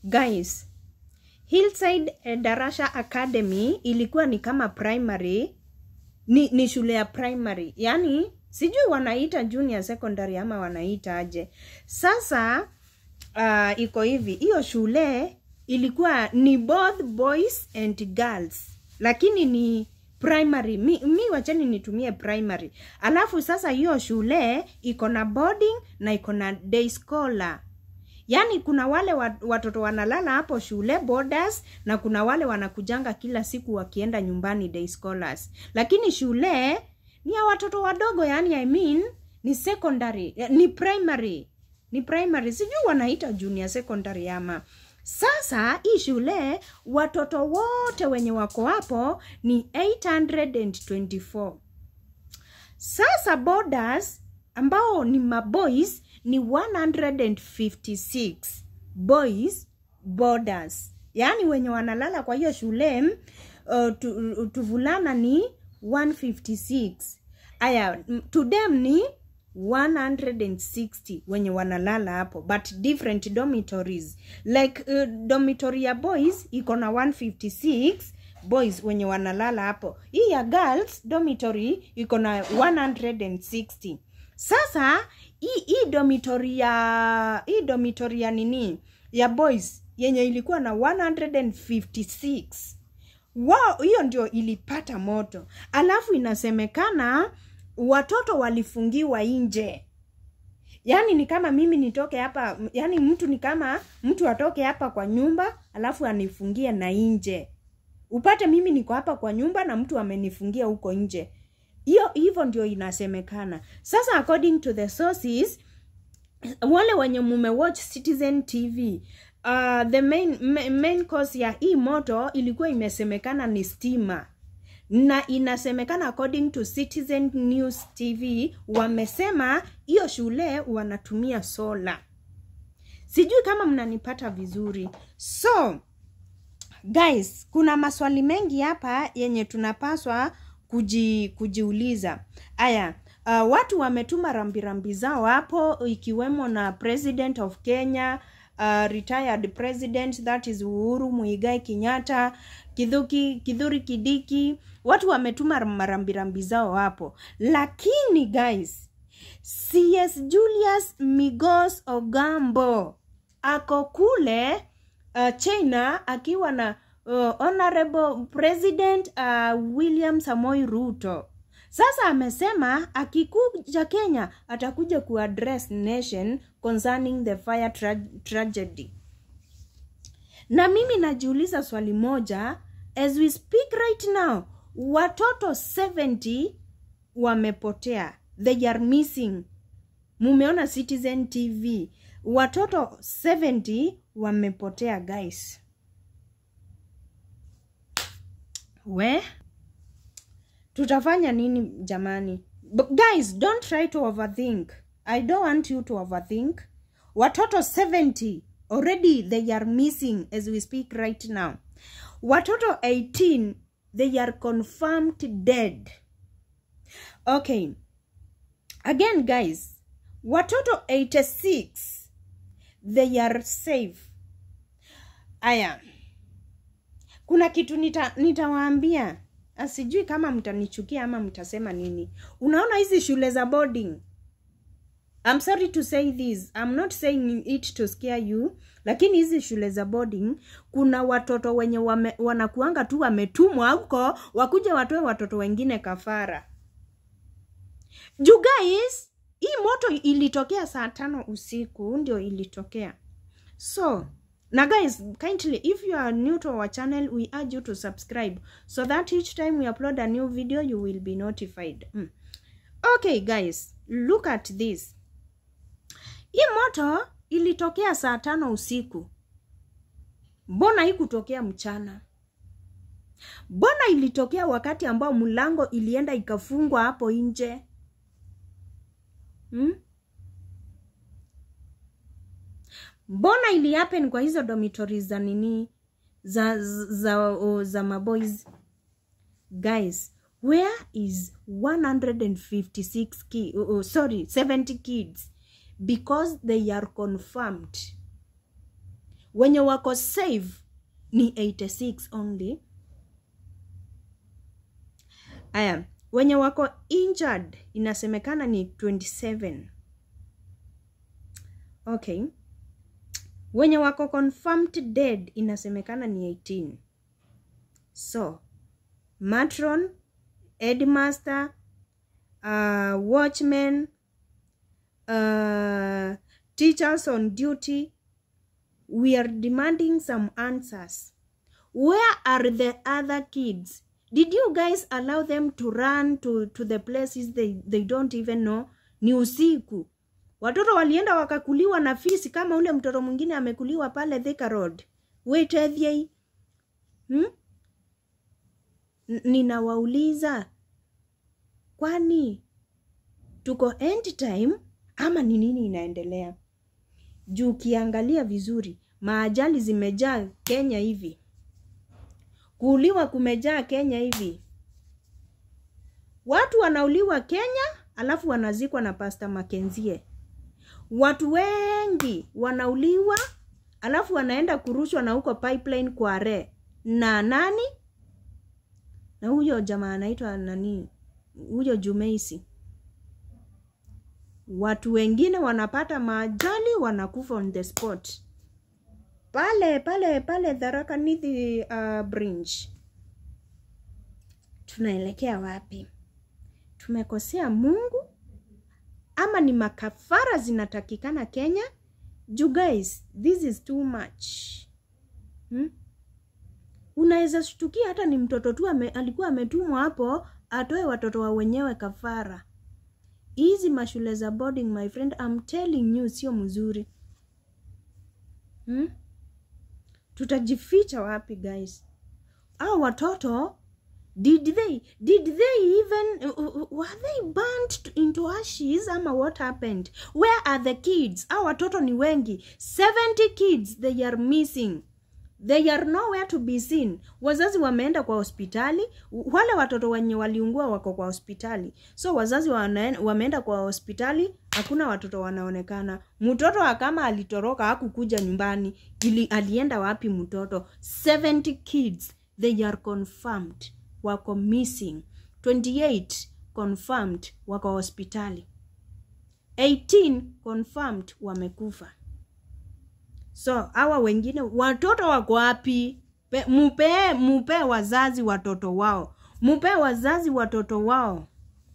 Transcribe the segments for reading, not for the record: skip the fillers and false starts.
Guys, Hillside Darasha Academy ilikuwa ni kama primary, ni shule ya primary. Yani, sijui wanaita junior secondary ama wanaita aje. Sasa, iko hivi. Iyo shule ilikuwa ni both boys and girls. Lakini ni primary. Mi wacheni nitumie primary. Alafu sasa hiyo shule iko na boarding na iko na day scholar. Yani kuna wale watoto wanalala hapo shule boarders na kuna wale wanakujanga kila siku wakienda nyumbani day scholars. Lakini shule ni ya watoto wadogo, yani I mean ni secondary, ni primary. Ni primary, sijui wanaita junior secondary ama. Sasa hii shule watoto wote wenye wako hapo ni 824. Sasa boarders ambao ni maboys ni 156 boys boarders. Yani wenye wanalala kwa hiyo shule tuvulana ni 156. Aya, to them ni 160 wenye wanalala hapo, but different dormitories. Like dormitory ya boys iko na 156 boys wenye wanalala hapo. Hii ya girls dormitory iko na 160. Sasa hii dormitory ya nini ya boys yenye ilikuwa na 156. Wow, hiyo ndio ilipata moto. Alafu inasemekana watoto walifungiwa nje. Yani ni kama mimi nitoke hapa, yani ni kama mtu atoke hapa kwa nyumba alafu anifungie na nje. Upate mimi niko hapa kwa nyumba na mtu amenifungia huko nje. Hivyo ndio inasemekana. Sasa according to the sources, wale wenye watch Citizen TV, the main cause ya hii moto ilikuwa imesemekana ni stima. Na inasemekana according to Citizen News TV, wamesema hiyo shule wanatumia solar. Sijui kama mnanipata vizuri. So, guys, kuna maswali mengi hapa yenye tunapaswa kujiuliza. Aya, watu wametuma rambirambi zao hapo, ikiwemo na President of Kenya, retired president, that is Uhuru Muigai Kenyatta, Kidhuri Kidiki. Watu wametuma marambirambi zao hapo. Lakini guys, CS Julius Migos Ogambo ako kule China akiwa na Honorable President William Samoei Ruto. Sasa amesema akikuja Kenya atakuja kuaddress nation concerning the fire tragedy. Na mimi najiuliza swali moja, as we speak right now, watoto 70 wamepotea. They are missing. Mumeona Citizen TV. Watoto 70 wamepotea, guys. Tutafanya nini jamani? But guys, don't try to overthink. I don't want you to overthink. Watoto 70 already they are missing as we speak right now. Watoto 18 they are confirmed dead. Okay. Again guys, watoto 86 they are safe. Aya. Kuna kitu nitawaambia. Asijui kama mtanichukia ama mtasema nini. Unaona hizi shule za boarding. I'm sorry to say this. I'm not saying it to scare you. Lakini hizi shule za boarding, kuna watoto wenye wanakuanga tu wametumwa huko, wakuje watoe watoto wengine kafara. You guys, hii moto ilitokea saa 5 usiku, ndio ilitokea. So, now guys, kindly, if you are new to our channel, we urge you to subscribe so that each time we upload a new video, you will be notified. Okay, guys, look at this. Hii moto ilitokea saa 5 usiku. Mbona haikutokea mchana? Mbona ilitokea wakati ambao mlango ilienda ikafungwa hapo nje? Mbona ili happen kwa hizo dormitories za nini? Za maboys? Guys, where is 70 kids? Because they are confirmed. Wenye wako safe ni 86 only. Aya, wenye wako injured inasemekana ni 27. Okay. Wenye wako confirmed dead inasemekana ni 18. So, matron, headmaster, watchmen, teachers on duty, we are demanding some answers. Where are the other kids? Did you guys allow them to run to the places they don't even know? Ni usiku. Watoto walienda wakakuliwa na fisi kama ule mtoto mwingine amekuliwa pale Thika Road. Wait, edhiei. Ninawauliza, kwani tuko end time ama ni nini inaendelea? Juu kiangalia vizuri, maajali zimejaa Kenya hivi. Kuuliwa kumejaa Kenya hivi. Watu wanauliwa Kenya, alafu wanazikwa na Pastor Mackenzie. Watu wengi wanauliwa, alafu wanaenda kurushwa na huko pipeline kwa re. Na nani? Na huyo jamaa anaitwa nani? Huyo Jumeisi. Watu wengine wanapata maajali, wanakufa on the spot. Pale Tharaka Nithi Bridge. Tunaelekea wapi? Tumekosea Mungu? Ama ni makafara zinatakikana Kenya? You guys, this is too much. Unaweza shtukia hata ni mtoto tu alikuwa ametumwa hapo atoe watoto wa wenyewe kafara. Hizi mashule za boarding, my friend, I'm telling you, sio mzuri. Tutajificha wapi guys? Hao watoto did they even were they burnt into ashes ama what happened? Where are the kids? Hao watoto ni wengi, 70 kids they are missing. They are nowhere to be seen. Wazazi wameenda kwa hospitali. Wale watoto wenye waliungua wako kwa hospitali. So wazazi wameenda kwa hospitali, hakuna watoto wanaonekana. Mtoto kama alitoroka hakukuja nyumbani, alienda wapi mtoto? 70 kids they are confirmed wako missing. 28 confirmed wako hospitali. 18 confirmed wamekufa. So, hawa wengine watoto wako wapi? Mupe wazazi watoto wao. Mupe wazazi watoto wao.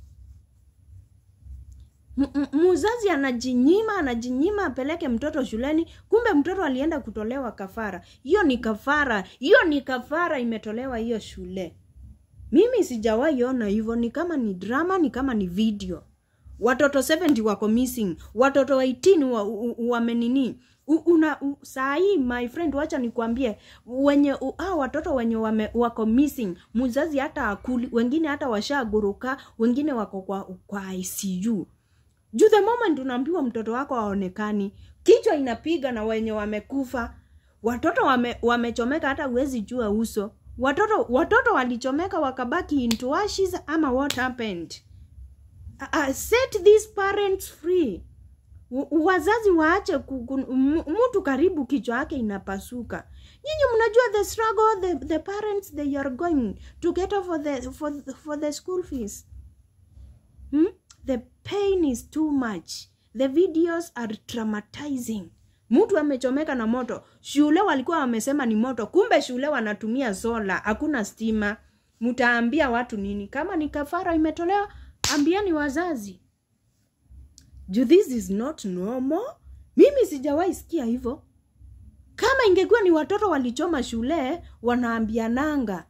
Muzazi anajinyima apeleke mtoto shuleni, kumbe mtoto alienda kutolewa kafara. Hiyo ni kafara imetolewa hiyo shule. Mimi sijawahi ona hivyo, ni kama ni drama, ni kama ni video. Watoto 70 wako missing, watoto 18 wamenini. Saa hii my friend, wacha nikwambie, wenye watoto wenye wako missing, mzazi hata akuli, wengine hata washaguruka, wengine wako kwa ICU. Juu the moment unaambiwa mtoto wako haonekani, kichwa inapiga na wenye wamekufa. Watoto wamechomeka hata huwezi jua uso. Watoto walichomeka wakabaki into ashes ama what happened? Set these parents free. Wazazi waache mtu karibu kichwa yake inapasuka. Nyinyi mnajua the struggle the parents they are going to get for the school fees. The pain is too much. The videos are traumatizing. Mtu amechomeka na moto. Shule walikuwa wamesema ni moto, kumbe shule wanatumia sola, hakuna stima. Mtaambia watu nini? Kama ni kafara imetolewa, ambieni wazazi. This is not normal. Mimi sijawahi sikia hivyo. Kama ingekuwa ni watoto walichoma shule, wanaambiananga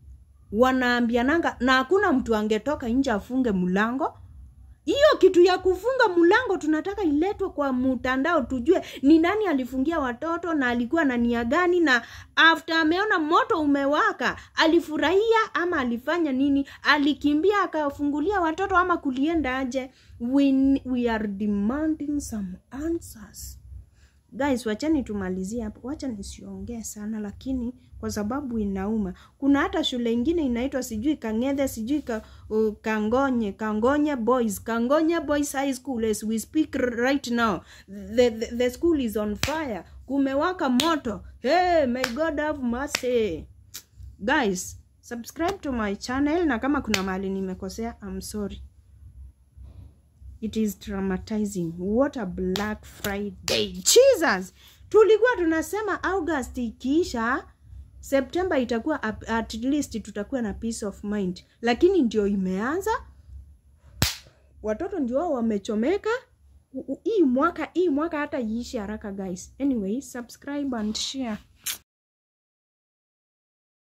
na hakuna mtu angetoka nje afunge mlango. Hiyo kitu ya kufunga mlango tunataka iletwe kwa mtandao, tujue ni nani alifungia watoto na alikuwa na nia gani, na after ameona moto umewaka alifurahia ama alifanya nini, alikimbia akafungulia watoto ama kulienda aje? We are demanding some answers. Guys, wachani tumalizie hapo. Wacha nisiongee sana lakini kwa sababu inauma. Kuna hata shule ingine inaitwa sijui Kangethe, sijui Kangonya Boys High School. As we speak right now, the school is on fire. Kumewaka moto. Hey, may God have mercy. Guys, subscribe to my channel, na kama kuna mahali nimekosea, I'm sorry. It is traumatizing. What a Black Friday. Jesus! Tulikuwa tunasema August ikiisha, September itakuwa at least tutakuwa na peace of mind. Lakini ndio imeanza. Watoto ndio wamechomeka. Hii mwaka hata iishi haraka guys. Anyway, subscribe and share.